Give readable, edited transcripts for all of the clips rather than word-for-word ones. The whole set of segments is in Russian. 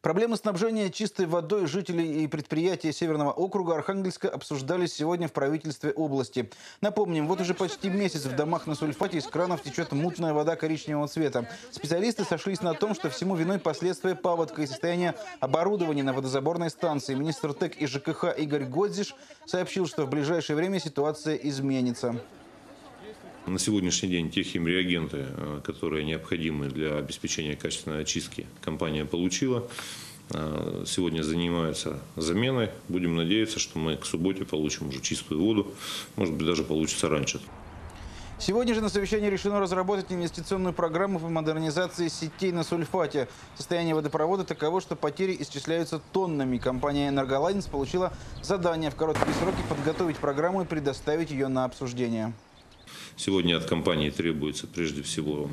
Проблемы снабжения чистой водой жителей и предприятий Северного округа Архангельска обсуждались сегодня в правительстве области. Напомним, вот уже почти месяц в домах на Сульфате из кранов течет мутная вода коричневого цвета. Специалисты сошлись на том, что всему виной последствия паводка и состояние оборудования на водозаборной станции. Министр ТЭК и ЖКХ Игорь Годзиш сообщил, что в ближайшее время ситуация изменится. На сегодняшний день те химреагенты, которые необходимы для обеспечения качественной очистки, компания получила. Сегодня занимаются заменой. Будем надеяться, что мы к субботе получим уже чистую воду. Может быть, даже получится раньше. Сегодня же на совещании решено разработать инвестиционную программу по модернизации сетей на Сульфате. Состояние водопровода таково, что потери исчисляются тоннами. Компания «Энерголайнс» получила задание в короткие сроки подготовить программу и предоставить ее на обсуждение. Сегодня от компании требуется прежде всего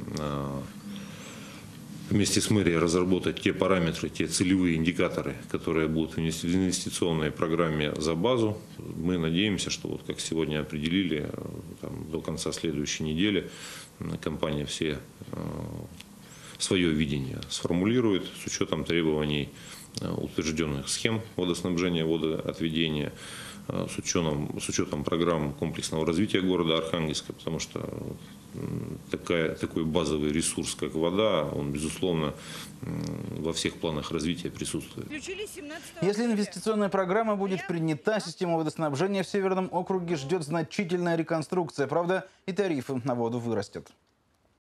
вместе с мэрией разработать те параметры, те целевые индикаторы, которые будут в инвестиционной программе за базу. Мы надеемся, что вот как сегодня определили, до конца следующей недели компания все свое видение сформулирует с учетом требований утвержденных схем водоснабжения, водоотведения, с учетом программ комплексного развития города Архангельска, потому что такой базовый ресурс, как вода, он, безусловно, во всех планах развития присутствует. Если инвестиционная программа будет принята, система водоснабжения в Северном округе ждет значительная реконструкция. Правда, и тарифы на воду вырастут.